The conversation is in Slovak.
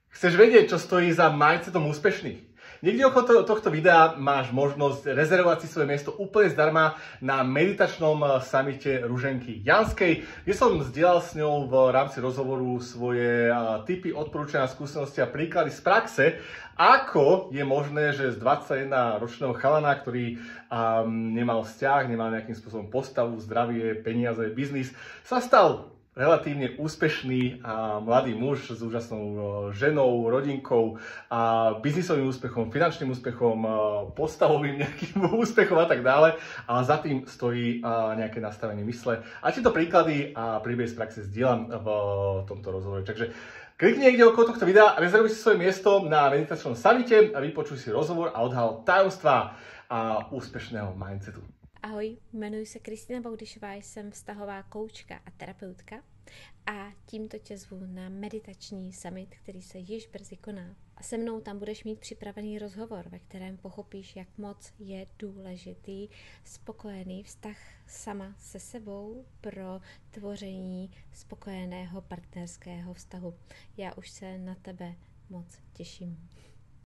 Chceš vedieť, čo stojí za mindsetom úspešných? Niekde okolo tohto videa máš možnosť rezervovať si svoje miesto úplne zdarma na meditačnom samite Ruženky Janskej, kde som zdieľal s ňou v rámci rozhovoru svoje tipy, odporúčania, skúsenosti a príklady z praxe, ako je možné, že z 21-ročného chalana, ktorý nemal vzťah, nemal nejakým spôsobom postavu, zdravie, peniaze, biznis, sa stal relatívne úspešný mladý muž s úžasnou ženou, rodinkou, biznisovým úspechom, finančným úspechom, postavovým nejakým úspechom a tak dále. Ale za tým stojí nejaké nastavenie mysle. A tieto príklady a príbehy z praxe zdieľam v tomto rozhovore. Takže klikni niekde okolo tohto videa, rezervuj si svoje miesto na meditačnom samite a vypočuj si rozhovor a odhal tajomstvá a úspešného mindsetu. Ahoj, jmenuji se Kristýna Baudyšová, jsem vztahová koučka a terapeutka a tímto tě zvu na meditační summit, který se již brzy koná. A se mnou tam budeš mít připravený rozhovor, ve kterém pochopíš, jak moc je důležitý spokojený vztah sama se sebou pro tvoření spokojeného partnerského vztahu. Já už se na tebe moc těším.